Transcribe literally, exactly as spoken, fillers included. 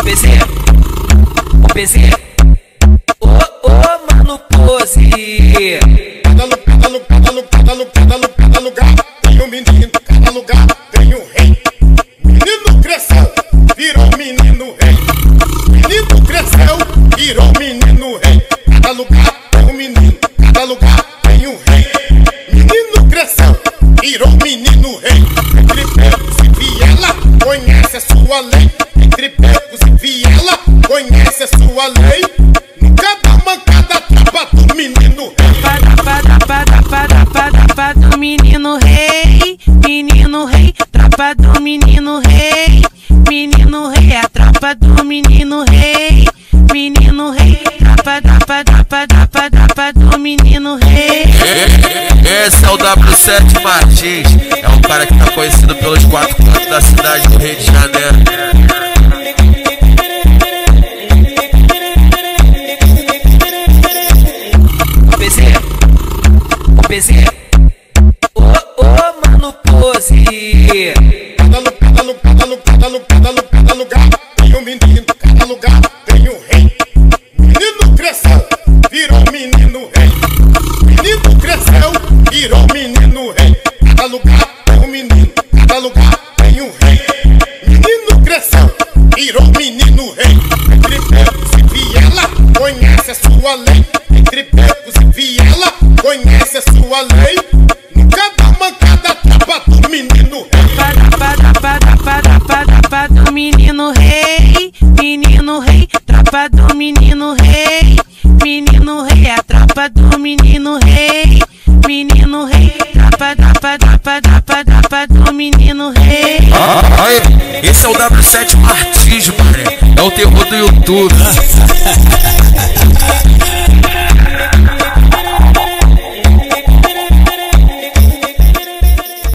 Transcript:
O P Z, o P Z, ô, ô, mano, pose. Cada lugar, cada lugar, cada lugar, cada lugar, cada lugar, cada lugar tem um menino, cada lugar tem um rei. Menino cresceu, virou menino rei. Menino cresceu, virou menino rei. Cada lugar tem um menino, cada lugar tem um rei. Menino cresceu, virou menino rei. Entre becos e viela, conhece a sua lei. Entre becos e viela, conhece a sua lei. Nunca dá mancada, tropa do menino rei. Tropa, tropa, tropa, tropa, tropa do menino rei. Menino rei, tropa do menino rei. Menino rei, a tropa do menino rei. Menino rei, tropa, tropa, tropa, tropa, tropa do menino rei. Esse é o W sete Martins, é um cara que tá conhecido pelos quatro cantos da cidade do Rio de Janeiro. O P Z, o P Z, ô, ô, mano, pose. Cada lugar, cada lugar, cada lugar, cada lugar, cada lugar, cada lugar tem um menino, cada lugar tem um rei. Menino cresceu, virou menino rei. Menino cresceu, virou menino rei. Cada lugar tem um menino, cada lugar tem um rei. Menino cresceu, virou menino rei. Entre becos e viela, conhece a sua lei. Entre becos e viela, conhece a sua lei. Nunca dá mancada, tropa do menino rei. Tropa, tropa, tropa, tropa, tropa do menino rei. Menino rei, tropa do menino rei. Menino rei, a tropa do menino rei. Menino rei, tropa, tropa, tropa, tropa, tropa do menino rei. Ah, aí, esse é o W sete Martins, mano. É o terror do YouTube.